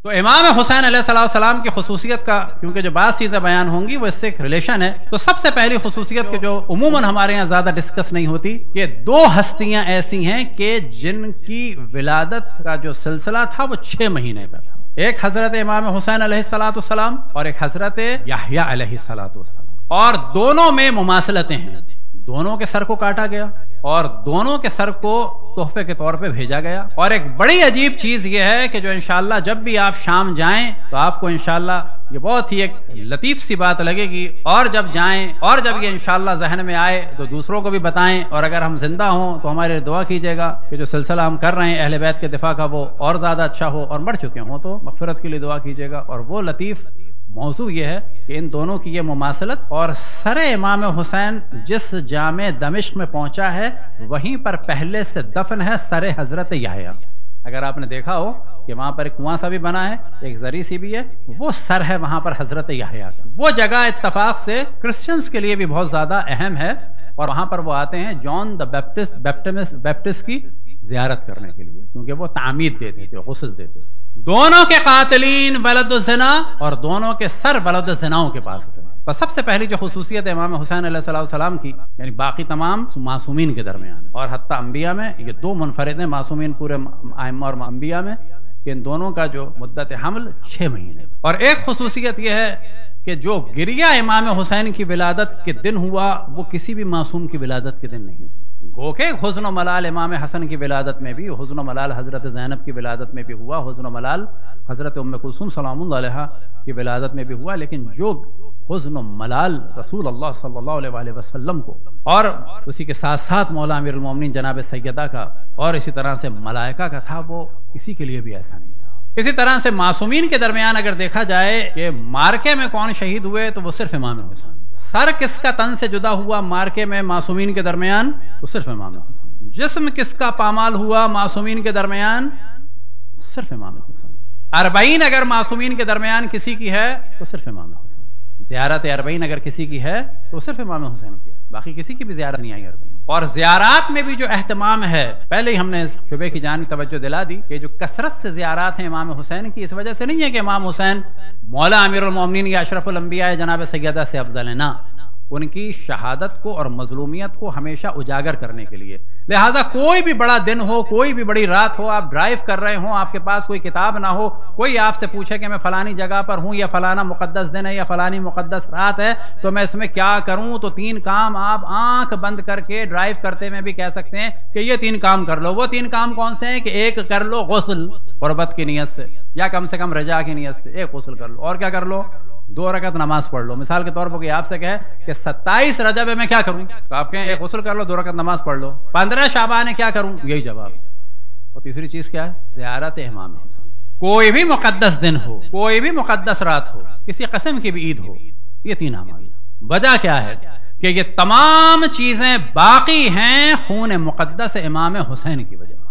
تو امام حسین علیہ السلام کی خصوصیت کا کیونکہ جو بعض چیزیں بیان ہوں گی وہ اس سے ایک ریلیشن ہے، تو سب سے پہلی خصوصیت کہ جو عموماً ہمارے یہاں زیادہ ڈسکس نہیں ہوتی، کہ دو ہستیاں ایسی ہیں کہ جن کی ولادت کا جو سلسلہ تھا وہ 6 مہینے کا تھا۔ ایک حضرت امام حسین علیہ السلام اور ایک حضرت یحییٰ علیہ السلام، اور دونوں میں مماثلتیں ہیں۔ دونوں کے سر کو کاٹا گیا اور دونوں کے سر کو تحفے کے طور پہ بھیجا گیا۔ اور ایک بڑی عجیب چیز یہ ہے کہ جو انشاءاللہ جب بھی آپ شام جائیں تو آپ کو انشاءاللہ یہ بہت ہی ایک لطیف سی بات لگے گی، اور جب جائیں اور جب یہ انشاءاللہ ذہن میں آئے تو دوسروں کو بھی بتائیں، اور اگر ہم زندہ ہوں تو ہمارے دعا کیجیے گا کہ جو سلسلہ ہم کر رہے ہیں اہل بیت کے دفاع کا وہ اور زیادہ اچھا ہو، اور مر چکے ہوں تو مغفرت کے لیے دعا کیجیے گا۔ اور وہ لطیف موضوع یہ ہے کہ ان دونوں کی یہ مماثلت، اور سر امام حسین جس جامع دمشق میں پہنچا ہے وہیں پر پہلے سے دفن ہے سر حضرت یحییٰ۔ اگر آپ نے دیکھا ہو کہ وہاں پر ایک کنواں سا بھی بنا ہے، ایک زری سی بھی ہے، وہ سر ہے وہاں پر حضرت یحییٰ کا۔ وہ جگہ اتفاق سے کرسچنز کے لیے بھی بہت زیادہ اہم ہے، اور وہاں پر وہ آتے ہیں جان دا بیپٹسٹ کی زیارت کرنے کے لیے، کیونکہ وہ تعمید دیتے تھے، غسل دیتے تھے۔ دونوں کے قاتلین ولد الزنا اور دونوں کے سر ولد الزناؤں کے پاس تھے۔ بس سب سے پہلی جو خصوصیت امام حسین علیہ السلام کی، یعنی باقی تمام معصومین کے درمیان اور حتیٰ انبیاء میں یہ دو منفرد ہیں، معصومین پورے ائمہ اور انبیاء میں، کہ ان دونوں کا جو مدت حمل 6 مہینے۔ اور ایک خصوصیت یہ ہے کہ جو گریہ امام حسین کی ولادت کے دن ہوا وہ کسی بھی معصوم کی ولادت کے دن نہیں ہوا۔ گو کہ حزن و ملال امام حسن کی ولادت میں بھی، حزن و ملال حضرت زینب کی ولادت میں بھی ہوا، حزن و ملال حضرت ام کلثوم سلام اللہ علیہا کی ولادت میں بھی ہوا، لیکن جو حزن و ملال رسول اللہ صلی اللہ علیہ وآلہ وسلم کو، اور اسی کے ساتھ ساتھ مولا امیر المومنین جناب سیدہ کا، اور اسی طرح سے ملائکہ کا تھا، وہ کسی کے لیے بھی ایسا نہیں تھا۔ اسی طرح سے معصومین کے درمیان اگر دیکھا جائے کہ مارکے میں کون شہید ہوئے تو وہ صرف امام حسین۔ سر کس کا تن سے جدا ہوا مارکے میں معصومین کے درمیان تو صرف امام حسین۔ جسم کس کا پامال ہوا معصومین کے درمیان، صرف امام حسین۔ 40 اگر معصومین کے درمیان کسی کی ہے تو صرف امام حسین۔ زیارت 40 اگر کسی کی ہے تو صرف امام حسین کی ہے، باقی کسی کی بھی زیارت نہیں آئی 40۔ اور زیارات میں بھی جو اہتمام ہے، پہلے ہی ہم نے اس شعبے کی جانب توجہ دلا دی کہ جو کثرت سے زیارات ہیں امام حسین کی، اس وجہ سے نہیں ہے کہ امام حسین مولا امیر المومنین یا اشرف الانبیاء جناب سیدہ سے افضل ہے، نہ، ان کی شہادت کو اور مظلومیت کو ہمیشہ اجاگر کرنے کے لیے۔ لہٰذا کوئی بھی بڑا دن ہو، کوئی بھی بڑی رات ہو، آپ ڈرائیو کر رہے ہوں، آپ کے پاس کوئی کتاب نہ ہو، کوئی آپ سے پوچھے کہ میں فلانی جگہ پر ہوں، یا فلانا مقدس دن ہے، یا فلانی مقدس رات ہے، تو میں اس میں کیا کروں، تو 3 کام آپ آنکھ بند کر کے ڈرائیو کرتے میں بھی کہہ سکتے ہیں کہ یہ 3 کام کر لو۔ وہ 3 کام کون سے ہیں کہ ایک کر لو غسل قربت کی نیت سے، یا کم سے کم رجا کی نیت سے ایک غسل کر لو، اور کیا کر لو، 2 رکعت نماز پڑھ لو۔ مثال کے طور پر کوئی آپ سے کہے کہ 27 رجب میں کیا کروں، تو آپ کہیں ایک غسل کر لو، 2 رکعت نماز پڑھ لو۔ 15 شعبان میں کیا کروں، یہی جواب۔ اور تیسری چیز کیا ہے، زیارت امام حسین۔ کوئی بھی مقدس دن ہو، کوئی بھی مقدس رات ہو، کسی قسم کی بھی عید ہو، یہ 3 اعمال۔ وجہ کیا ہے کہ یہ تمام چیزیں باقی ہیں خون مقدس امام حسین کی وجہ۔